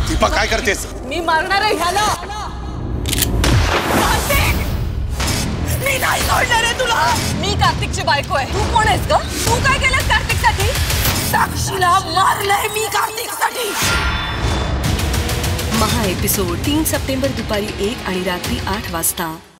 दीपा काय करतेस? मी मारणार आहे ह्याला. कार्तिक, मी नाही सोडणार आहे तुला. मी कार्तिकची बायको आहे. तू कोण आहेस ग? तू काय केलंस कार्तिकसाठी? साक्षीला मारलंय मी कार्तिकसाठी. महा एपिसोड 3 सप्टेंबर दुपारी 1 आणि रात्री 8 वाजता.